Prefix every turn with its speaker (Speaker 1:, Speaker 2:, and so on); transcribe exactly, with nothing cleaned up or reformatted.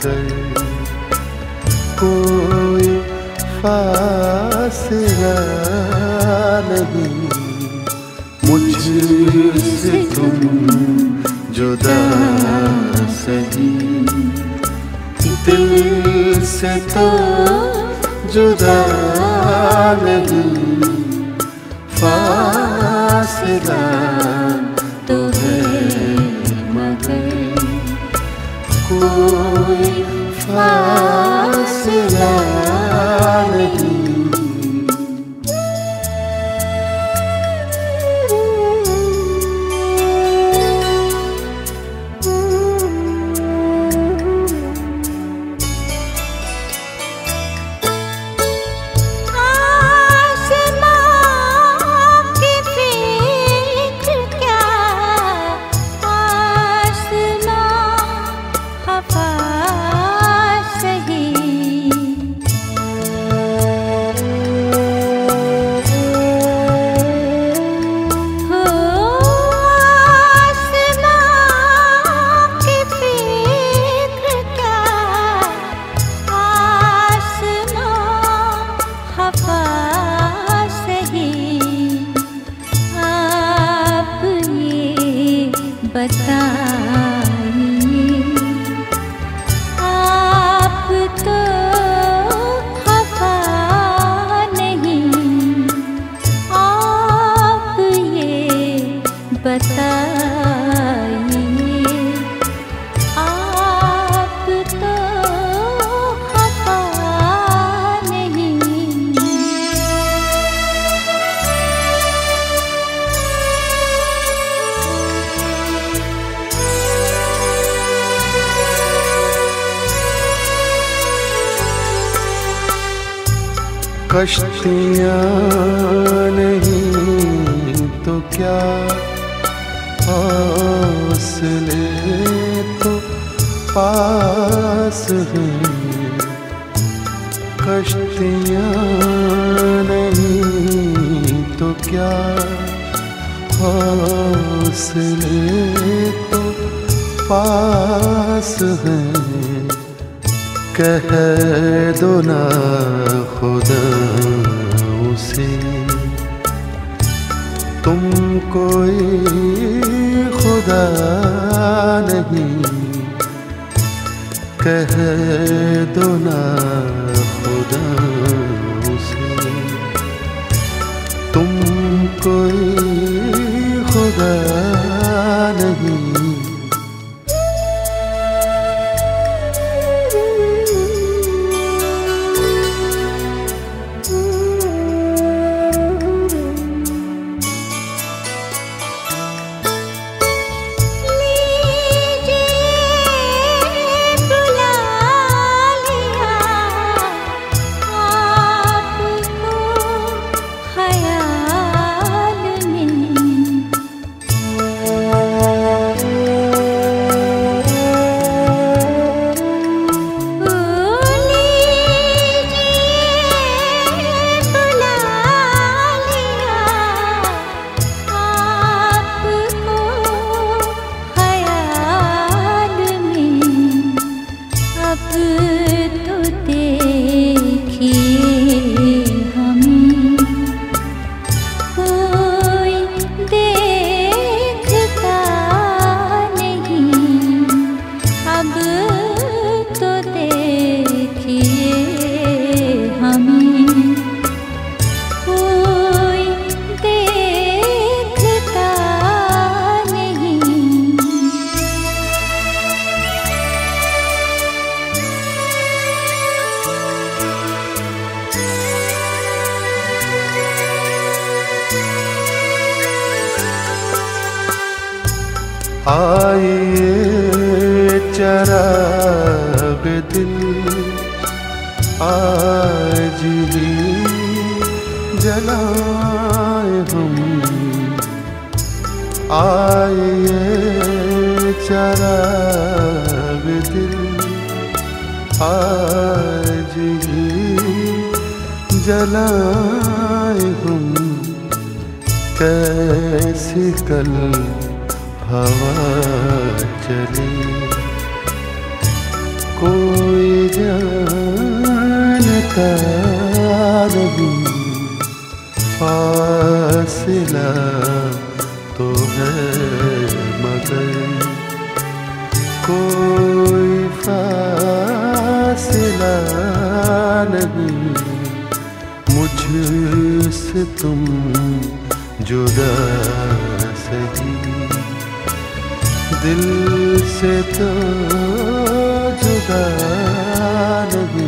Speaker 1: मगर कोई फासला नहीं, मुझसे तुम जुदा सही, दिल से तो जुदा नहीं, फासला तो है मगर कोई फासला नहीं।
Speaker 2: बताइए आप तो खफा नहीं, आप ये बताइए आप तो खफा नहीं।
Speaker 1: कश्तियाँ नहीं तो क्या हौसले तो पास हैं, कश्तियाँ नहीं तो क्या हौसले तो पास हैं, कह दो ना खुदा उसे तुम कोई खुदा नहीं, कह दो ना खुदा उसे तुम कोई खुदा नहीं। आइए चराग दिल आज ही जलाए हम, आइए चराग दिल आज ही जलाए हम, कैसी कल हवा चली को जानता नहीं, फासिला तो है मगर कोई फासिला नहीं। मुझसे तुम जुदा सही, दिल से तो जुदा नहीं।